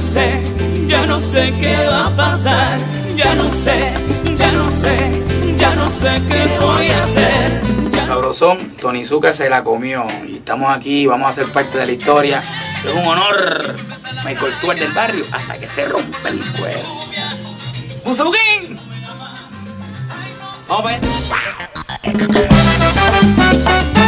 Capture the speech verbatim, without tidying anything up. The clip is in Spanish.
sé, ya no sé qué va a pasar. Ya no sé, ya no sé, ya no sé qué voy a hacer. Ya... Sabrosón, Tony Zucker se la comió. Y estamos aquí, vamos a ser parte de la historia. Es un honor. Michael Stewart del barrio hasta que se rompe el cuero. ¡Un sabuquín! ¡Vamos a ver!